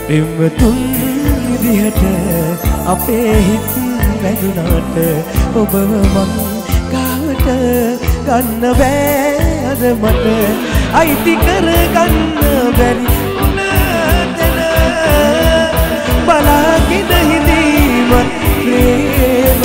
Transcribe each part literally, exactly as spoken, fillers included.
එමතුන් විදිහට අපේ හිත් වැදුනාට ඔබව මං ගාවට ගන්න බෑ අද මට අයිති කරගන්න බැරි උනාතන බලාගෙන හිඳීමත් ප්‍රේම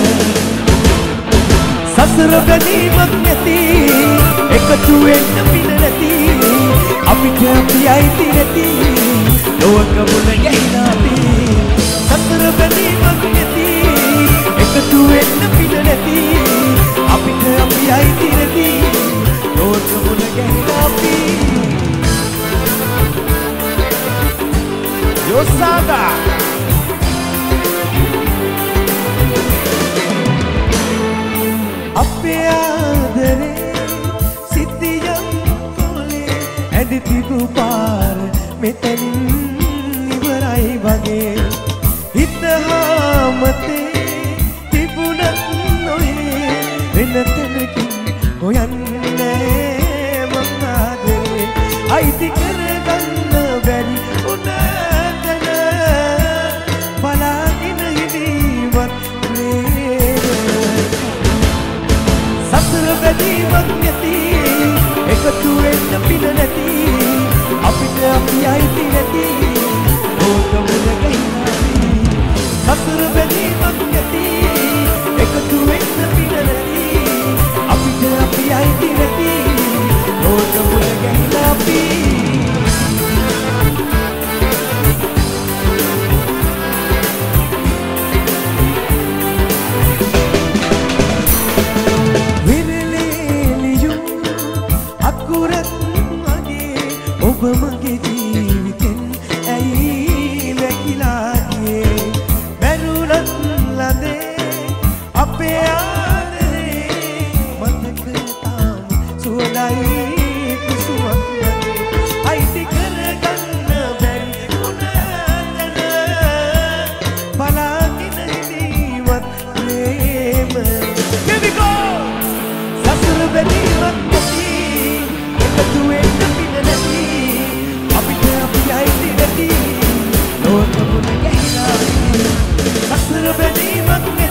සසර බැඳීමක් නැති එකතු වෙන්න පින නැති අපිට අපි අයිති නැති ලෝක මුල ගැහිලා අපි සසර බැඳීමක් නැති එකතු වෙන්න පින නැති අපිට අපි අයිති නැති ලෝක මුල ගැහිලා අපි යොසාගා අපේ ආදරේ සිටියම් කොලේ ඇඳි තිබු පාර මෙතනින් ඉවරයි වගේ හිත හාමතේ තිබුණත් නොයේ වෙන තැනකින් හොයන්නේ මං ආදරේ අයිති කරගන්න බැරි උනාතන බලාගෙන හිඳීමත් සසර බැඳීමක් නැති එකතු වෙන්න පින නැති අපිට අපි අයිති නැති ලෝක මුල ගැහිලා සසර බැඳීමක් නැති එකතු වෙන්න පින නැති අපිට අපි අයිති නැති ලෝක මුල ගැහිලා අපි ඔබ මගේ ජීවිතෙන් ඇයි වැකිලා ගියේ මැරුණත් ලදේ අපේ ආදරේ මතක තාම සුවඳයි කුසුමක් වගේ අයිති කරගන්න බැරි උනාතන බලාගෙන හිඳීමත් ප්‍රේම Here we go සසර බැඳීමක් නැති එකතු වෙන්න පින නැති අයිති නැති ලෝක මුල ගැහිලා සසර බැඳීමක්